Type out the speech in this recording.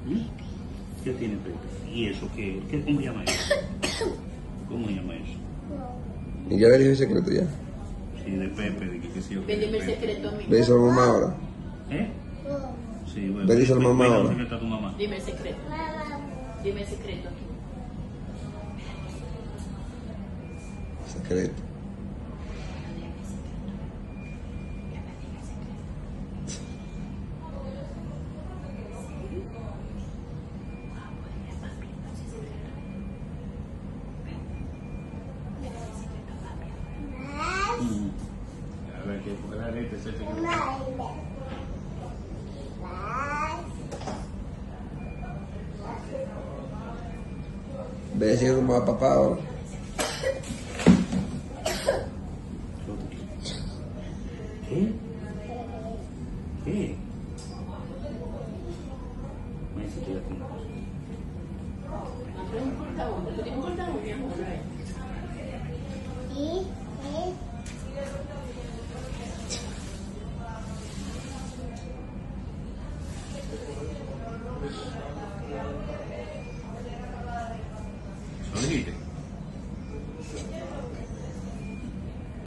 ¿Mm? ¿Qué tiene Pepe? ¿Y eso qué? ¿Cómo llama eso? ¿Cómo llama eso? ¿Y ya le dije el secreto ya? Sí, de Pepe, de que sí o qué. Dime el secreto a mí. ¿Le hizo la mamá ahora? ¿Eh? Sí, bueno. Le dice a la mamá Dile ahora. un secreto a tu mamá. Dime el secreto. Dime el secreto. Secreto. A ver, que la gente se secreto. Ve a decir a tu mamá papá ahora. ¿Qué? ¿Qué? Me dice que ya tiene cosa. No importa uno, no importa uno, mi amor. ¿Lo dijiste?